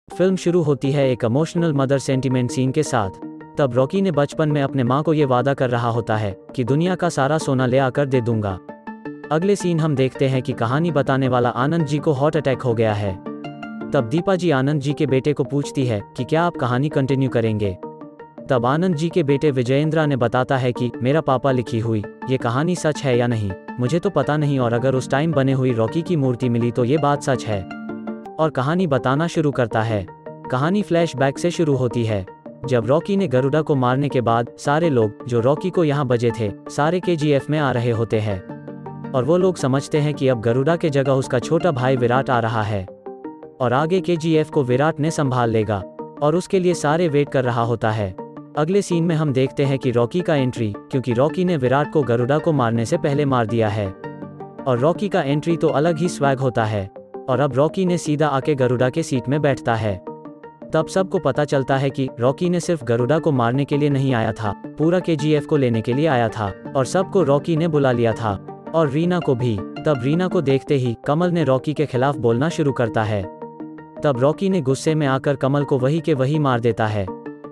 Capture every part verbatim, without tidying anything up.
Film शुरू होती है एक इमोशनल मदर सेंटिमेंट सीन के साथ। तब रॉकी ने बचपन में अपने माँ को ये वादा कर रहा होता है कि दुनिया का सारा सोना ले आकर दे दूंगा। अगले सीन हम देखते हैं कि कहानी बताने वाला आनंद जी को हार्ट अटैक हो गया है। तब दीपा जी आनंद जी के बेटे को पूछती है कि क्या आप कहानी कंटिन्यू करेंगे। तब आनंद जी के बेटे विजयेंद्रा ने बताता है कि मेरा पापा लिखी हुई ये कहानी सच है या नहीं मुझे तो पता नहीं, और अगर उस टाइम बने हुई रॉकी की मूर्ति मिली तो ये बात सच है। और कहानी बताना शुरू करता है। कहानी फ्लैशबैक से शुरू होती है जब रॉकी ने गरुड़ा को मारने के बाद सारे लोग जो रॉकी को यहाँ बजे थे सारे केजीएफ में आ रहे होते हैं, और वो लोग समझते हैं कि अब गरुड़ा के जगह उसका छोटा भाई विराट आ रहा है और आगे केजीएफ को विराट ने संभाल लेगा, और उसके लिए सारे वेट कर रहा होता है। अगले सीन में हम देखते हैं कि रॉकी का एंट्री, क्योंकि रॉकी ने विराट को गरुड़ा को मारने से पहले मार दिया है, और रॉकी का एंट्री तो अलग ही स्वैग होता है। और अब रॉकी ने सीधा आके गरुड़ा के सीट में बैठता है। तब सबको पता चलता है कि रॉकी ने सिर्फ गरुड़ा को मारने के लिए नहीं आया था, पूरा केजीएफ को लेने के लिए आया था, और सबको रॉकी ने बुला लिया था, और रीना को भी। तब रीना को देखते ही कमल ने रॉकी के खिलाफ बोलना शुरू करता है। तब रॉकी ने गुस्से में आकर कमल को वही के वही मार देता है।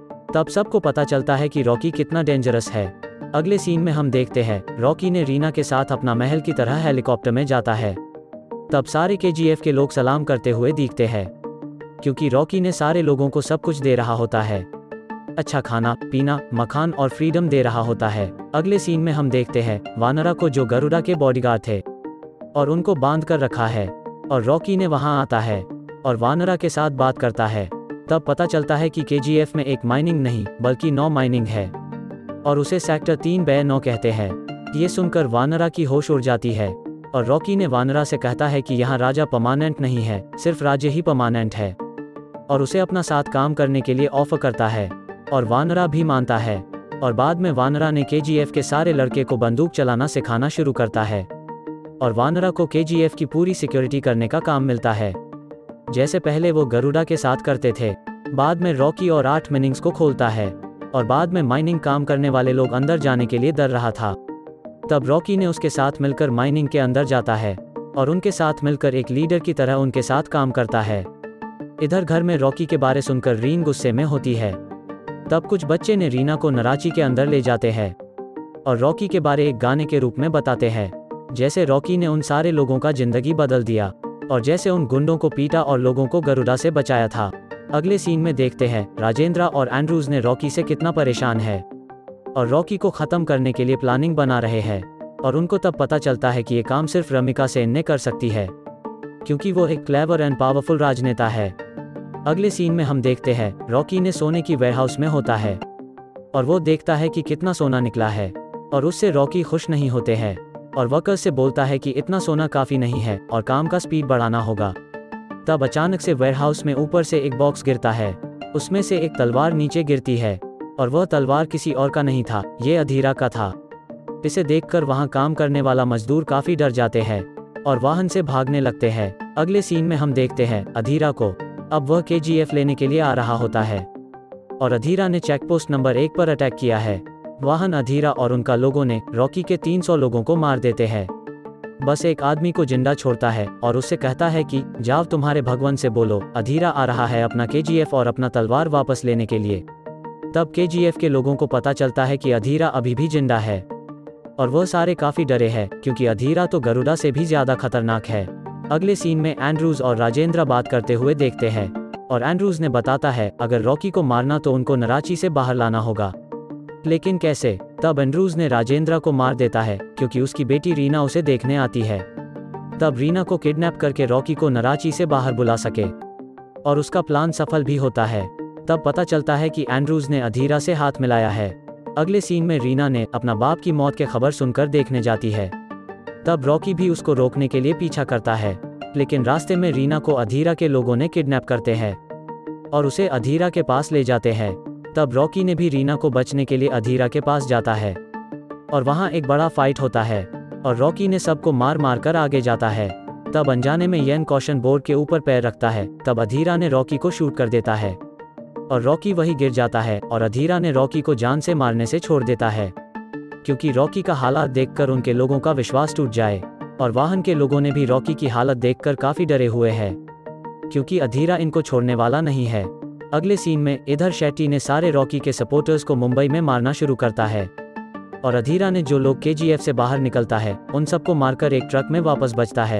तब सबको पता चलता है कि रॉकी कितना डेंजरस है। अगले सीन में हम देखते हैं रॉकी ने रीना के साथ अपना महल की तरह हेलीकॉप्टर में जाता है। तब सारे केजीएफ के लोग सलाम करते हुए दिखते हैं, क्योंकि रॉकी ने सारे लोगों को सब कुछ दे रहा होता है, अच्छा खाना पीना मकान और फ्रीडम दे रहा होता है। अगले सीन में हम देखते हैं वानरा को जो गरुड़ा के बॉडीगार्ड थे और उनको बांध कर रखा है, और रॉकी ने वहां आता है और वानरा के साथ बात करता है। तब पता चलता है कि केजीएफ में एक माइनिंग नहीं बल्कि नौ माइनिंग है, और उसे सेक्टर तीन बै नौ कहते हैं। ये सुनकर वानरा की होश उड़ जाती है, और रॉकी ने वानरा से कहता है कि यहाँ राजा परमानेंट नहीं है, सिर्फ राज्य ही परमानेंट है, और उसे अपना साथ काम करने के लिए ऑफर करता है, और वानरा भी मानता है। और बाद में वानरा ने केजीएफ के सारे लड़के को बंदूक चलाना सिखाना शुरू करता है, और वानरा को केजीएफ की पूरी सिक्योरिटी करने का काम मिलता है, जैसे पहले वो गरुड़ा के साथ करते थे। बाद में रॉकी और आठ माइनिंग्स को खोलता है, और बाद में माइनिंग काम करने वाले लोग अंदर जाने के लिए डर रहा था। तब रॉकी ने उसके साथ मिलकर माइनिंग के अंदर जाता है, और उनके साथ मिलकर एक लीडर की तरह उनके साथ काम करता है। इधर घर में रॉकी के बारे सुनकर रीन गुस्से में होती है। तब कुछ बच्चे ने रीना को नराची के अंदर ले जाते हैं, और रॉकी के बारे एक गाने के रूप में बताते हैं, जैसे रॉकी ने उन सारे लोगों का जिंदगी बदल दिया, और जैसे उन गुंडों को पीटा और लोगों को गरुड़ा से बचाया था। अगले सीन में देखते हैं राजेंद्रा और एंड्रूज ने रॉकी से कितना परेशान है, और रॉकी को खत्म करने के लिए प्लानिंग बना रहे हैं, और उनको तब पता चलता है कि ये काम सिर्फ रमिका सेन ने कर सकती है, क्योंकि वो एक क्लेवर एंड पावरफुल राजनेता है। अगले सीन में हम देखते हैं रॉकी ने सोने की वेयरहाउस में होता है, और वो देखता है कि कितना सोना निकला है, और उससे रॉकी खुश नहीं होते हैं, और वर्कर्स से बोलता है कि इतना सोना काफ़ी नहीं है और काम का स्पीड बढ़ाना होगा। तब अचानक से वेयरहाउस में ऊपर से एक बॉक्स गिरता है, उसमें से एक तलवार नीचे गिरती है, और वह तलवार किसी और का नहीं था, ये अधीरा का था। इसे देखकर वहां काम करने वाला मजदूर काफ़ी डर जाते हैं और वाहन से भागने लगते हैं। अगले सीन में हम देखते हैं अधीरा को, अब वह केजीएफ लेने के लिए आ रहा होता है, और अधीरा ने चेकपोस्ट नंबर एक पर अटैक किया है। वाहन अधीरा और उनका लोगों ने रॉकी के तीन सौ लोगों को मार देते हैं। बस एक आदमी को जिंदा छोड़ता है और उससे कहता है कि जाओ तुम्हारे भगवान से बोलो अधीरा आ रहा है अपना केजीएफ और अपना तलवार वापस लेने के लिए। तब केजीएफ के लोगों को पता चलता है कि अधीरा अभी भी जिंदा है, और वह सारे काफी डरे हैं क्योंकि अधीरा तो गरुड़ा से भी ज्यादा खतरनाक है। अगले सीन में एंड्रूज और राजेंद्र बात करते हुए देखते हैं, और एंड्रूज ने बताता है अगर रॉकी को मारना तो उनको नराची से बाहर लाना होगा, लेकिन कैसे। तब एंड्रूज ने राजेंद्र को मार देता है क्योंकि उसकी बेटी रीना उसे देखने आती है। तब रीना को किडनैप करके रॉकी को नराची से बाहर बुला सके, और उसका प्लान सफल भी होता है। तब पता चलता है कि एंड्रूज ने अधीरा से हाथ मिलाया है। अगले सीन में रीना ने अपना बाप की मौत की खबर सुनकर देखने जाती है। तब रॉकी भी उसको रोकने के लिए पीछा करता है, लेकिन रास्ते में रीना को अधीरा के लोगों ने किडनैप करते हैं और उसे अधीरा के पास ले जाते हैं। तब रॉकी ने भी रीना को बचने के लिए अधीरा के पास जाता है, और वहां एक बड़ा फाइट होता है, और रॉकी ने सबको मार मार कर आगे जाता है। तब अनजाने में येन कॉशन बोर्ड के ऊपर पैर रखता है। तब अधीरा ने रॉकी को शूट कर देता है, और रॉकी वही गिर जाता है, और अधीरा ने रॉकी को जान से मारने से छोड़ देता है, क्योंकि रॉकी का हालात देखकर उनके लोगों का विश्वास टूट जाए, और वाहन के लोगों ने भी रॉकी की हालत देखकर काफी डरे हुए हैं। क्योंकि अधीरा इनको छोड़ने वाला नहीं है। अगले सीन में इधर शेट्टी ने सारे रॉकी के सपोर्टर्स को मुंबई में मारना शुरू करता है और अधीरा ने जो लोग केजीएफ से बाहर निकलता है उन सबको मारकर एक ट्रक में वापस बचता है।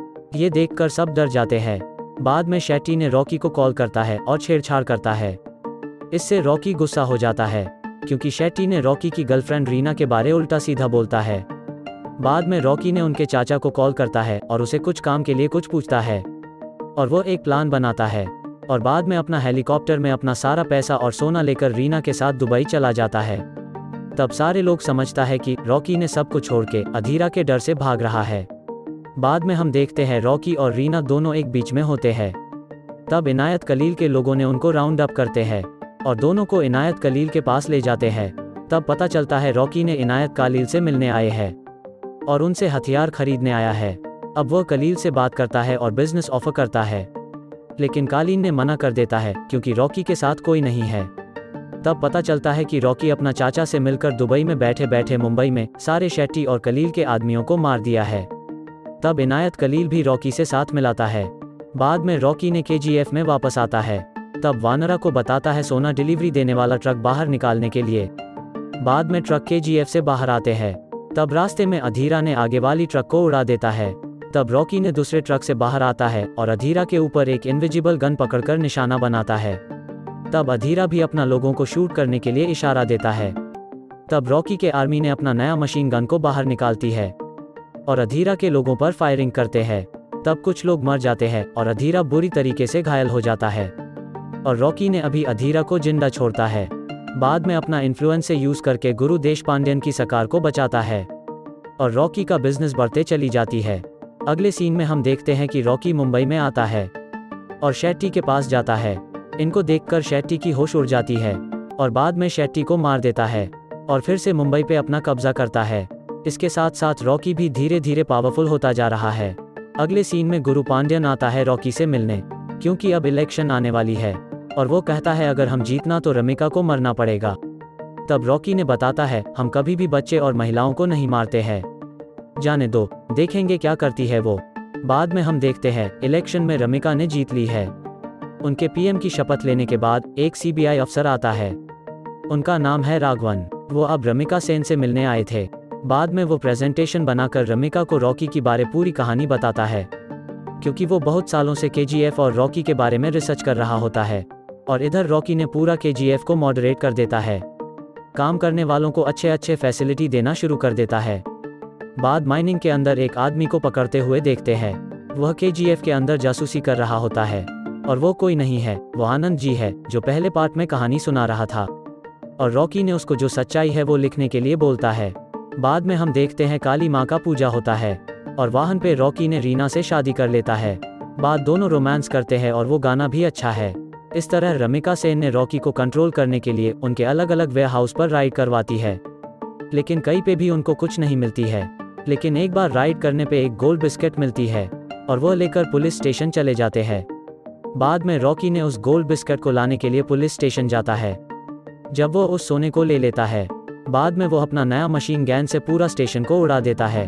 ये देखकर सब डर जाते हैं। बाद में शेट्टी ने रॉकी को कॉल करता है और छेड़छाड़ करता है। इससे रॉकी गुस्सा हो जाता है क्योंकि शेट्टी ने रॉकी की गर्लफ्रेंड रीना के बारे उल्टा सीधा बोलता है। बाद में रॉकी ने उनके चाचा को कॉल करता है और उसे कुछ काम के लिए कुछ पूछता है और वो एक प्लान बनाता है और बाद में अपना हेलीकॉप्टर में अपना सारा पैसा और सोना लेकर रीना के साथ दुबई चला जाता है। तब सारे लोग समझता है कि रॉकी ने सब कुछ छोड़ के अधीरा के डर से भाग रहा है। बाद में हम देखते हैं रॉकी और रीना दोनों एक बीच में होते हैं। तब इनायत कलील के लोगों ने उनको राउंड अप करते हैं और दोनों को इनायत कलील के पास ले जाते हैं। तब पता चलता है रॉकी ने इनायत कलील से मिलने आए हैं और उनसे हथियार खरीदने आया है। अब वह कलील से बात करता है और बिजनेस ऑफर करता है, लेकिन कालीन ने मना कर देता है क्योंकि रॉकी के साथ कोई नहीं है। तब पता चलता है कि रॉकी अपना चाचा से मिलकर दुबई में बैठे बैठे मुंबई में सारे शेट्टी और कलील के आदमियों को मार दिया है। तब इनायत कलील भी रॉकी से साथ मिलाता है। बाद में रॉकी ने केजीएफ में वापस आता है। तब वानरा को बताता है सोना डिलीवरी देने वाला ट्रक बाहर निकालने के लिए। बाद में ट्रक केजीएफ से बाहर आते हैं। तब रास्ते में अधीरा ने आगे वाली ट्रक को उड़ा देता है। तब रॉकी ने दूसरे ट्रक से बाहर आता है और अधीरा के ऊपर एक इनविजिबल गन पकड़कर निशाना बनाता है। तब अधीरा भी अपना लोगों को शूट करने के लिए इशारा देता है। तब रॉकी के आर्मी ने अपना नया मशीन गन को बाहर निकालती है और अधीरा के लोगों पर फायरिंग करते हैं। तब कुछ लोग मर जाते हैं और अधीरा बुरी तरीके से घायल हो जाता है और रॉकी ने अभी अधीरा को जिंदा छोड़ता है। बाद में अपना इन्फ्लुएंस से यूज करके गुरु देशपांडेन की सरकार को बचाता है और रॉकी का बिजनेस बढ़ते चली जाती है। अगले सीन में हम देखते हैं कि रॉकी मुंबई में आता है और शेट्टी के पास जाता है। इनको देखकर शेट्टी की होश उड़ जाती है और बाद में शेट्टी को मार देता है और फिर से मुंबई पे अपना कब्जा करता है। इसके साथ साथ रॉकी भी धीरे धीरे पावरफुल होता जा रहा है। अगले सीन में गुरु पांड्यन आता है रॉकी से मिलने, क्योंकि अब इलेक्शन आने वाली है और वो कहता है अगर हम जीतना तो रमिका को मरना पड़ेगा। तब रॉकी ने बताता है हम कभी भी बच्चे और महिलाओं को नहीं मारते हैं, जाने दो, देखेंगे क्या करती है वो। बाद में हम देखते हैं इलेक्शन में रमिका ने जीत ली है। उनके पीएम की शपथ लेने के बाद एक सीबीआई अफसर आता है, उनका नाम है राघवन। वो अब रमिका सेन से मिलने आए थे। बाद में वो प्रेजेंटेशन बनाकर रमिका को रॉकी की बारे पूरी कहानी बताता है, क्योंकि वो बहुत सालों से केजीएफ और रॉकी के बारे में रिसर्च कर रहा होता है और इधर रॉकी ने पूरा केजीएफ को मॉडरेट कर देता है, काम करने वालों को अच्छे अच्छे फैसिलिटी देना शुरू कर देता है। बाद माइनिंग के अंदर एक आदमी को पकड़ते हुए देखते हैं। वह केजीएफ के अंदर जासूसी कर रहा होता है और वो कोई नहीं है, वो आनंद जी है जो पहले पार्ट में कहानी सुना रहा था और रॉकी ने उसको जो सच्चाई है वो लिखने के लिए बोलता है। बाद में हम देखते हैं काली माँ का पूजा होता है और वाहन पे रॉकी ने रीना से शादी कर लेता है। बाद दोनों रोमांस करते हैं और वो गाना भी अच्छा है। इस तरह रमिका सेन ने रॉकी को कंट्रोल करने के लिए उनके अलग अलग वेयर हाउस पर राइड करवाती है, लेकिन कहीं पे भी उनको कुछ नहीं मिलती है। लेकिन एक बार राइड करने पे एक गोल्ड बिस्किट मिलती है और वह लेकर पुलिस स्टेशन चले जाते हैं। बाद में रॉकी ने उस गोल्ड बिस्किट को लाने के लिए पुलिस स्टेशन जाता है। जब वो उस सोने को ले लेता है, बाद में वो अपना नया मशीन गन से पूरा स्टेशन को उड़ा देता है।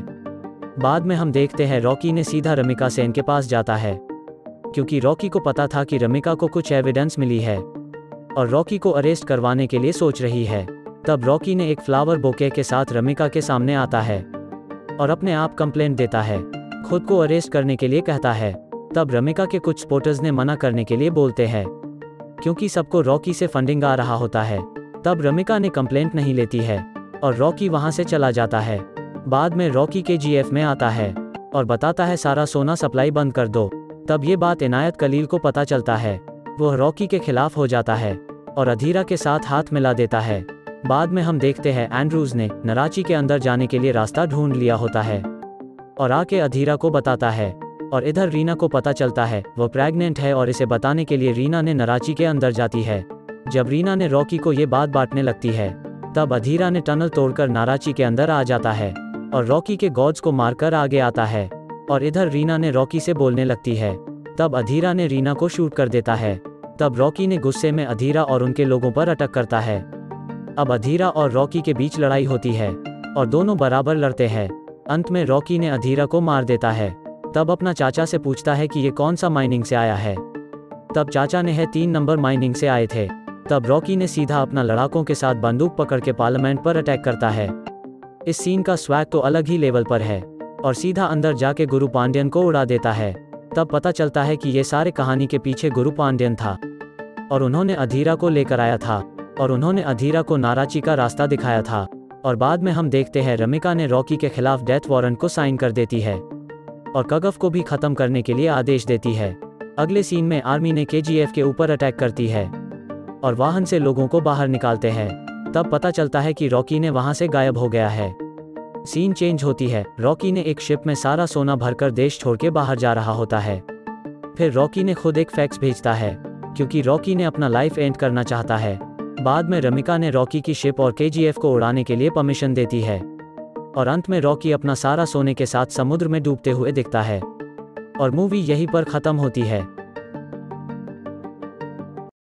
बाद में हम देखते हैं रॉकी ने सीधा रमिका सेन के पास जाता है, क्योंकि रॉकी को पता था कि रमिका को कुछ एविडेंस मिली है और रॉकी को अरेस्ट करवाने के लिए सोच रही है। तब रॉकी ने एक फ्लावर बोके के साथ रमिका के सामने आता है और अपने आप कंप्लेंट देता है, खुद को अरेस्ट करने के लिए कहता है। तब रमिका के कुछ सपोर्टर्स ने मना करने के लिए बोलते हैं, क्योंकि सबको रॉकी से फंडिंग आ रहा होता है। तब रमिका ने कंप्लेंट नहीं लेती है और रॉकी वहां से चला जाता है। बाद में रॉकी के जीएफ में आता है और बताता है सारा सोना सप्लाई बंद कर दो। तब ये बात इनायत कलील को पता चलता है। वह रॉकी के खिलाफ हो जाता है और अधीरा के साथ हाथ मिला देता है। बाद में हम देखते हैं एंड्रूज ने नराची के अंदर जाने के लिए रास्ता ढूंढ लिया होता है और आके अधीरा को बताता है और इधर रीना को पता चलता है वह प्रेग्नेंट है और इसे बताने के लिए रीना ने नराची के अंदर जाती है। जब रीना ने रॉकी को ये बात बांटने लगती है, तब अधीरा ने टनल तोड़कर नाराची के अंदर आ जाता है और रॉकी के गॉड्स को मारकर आगे आता है और इधर रीना ने रॉकी से बोलने लगती है। तब अधीरा ने रीना को शूट कर देता है। तब रॉकी ने गुस्से में अधीरा और उनके लोगों पर अटैक करता है। अब अधीरा और रॉकी के बीच लड़ाई होती है और दोनों बराबर लड़ते हैं। अंत में रॉकी ने अधीरा को मार देता है तब अपना चाचा से पूछता है कि ये कौन सा माइनिंग से आया है। तब चाचा ने है तीन नंबर माइनिंग से आए थे। तब रॉकी ने सीधा अपना लड़ाकों के साथ बंदूक पकड़ के पार्लियामेंट पर अटैक करता है। इस सीन का स्वैग तो अलग ही लेवल पर है और सीधा अंदर जाके गुरु पांड्यन को उड़ा देता है। तब पता चलता है कि ये सारे कहानी के पीछे गुरु पांड्यन था और उन्होंने अधीरा को लेकर आया था और उन्होंने अधीरा को नाराची का रास्ता दिखाया था। और बाद में हम देखते हैं रमिका ने रॉकी के खिलाफ डेथ वारंट को साइन कर देती है और कगफ को भी खत्म करने के लिए आदेश देती है। अगले सीन में आर्मी ने केजीएफ के ऊपर अटैक करती है और वाहन से लोगों को बाहर निकालते हैं। तब पता चलता है कि रॉकी ने वहां से गायब हो गया है। सीन चेंज होती है। रॉकी ने एक शिप में सारा सोना भरकर देश छोड़ के बाहर जा रहा होता है। फिर रॉकी ने खुद एक फैक्स भेजता है क्योंकि रॉकी ने अपना लाइफ एंड करना चाहता है। बाद में रमिका ने रॉकी की शिप और केजीएफ को उड़ाने के लिए परमिशन देती है और अंत में रॉकी अपना सारा सोने के साथ समुद्र में डूबते हुए दिखता है और मूवी यहीं पर खत्म होती है।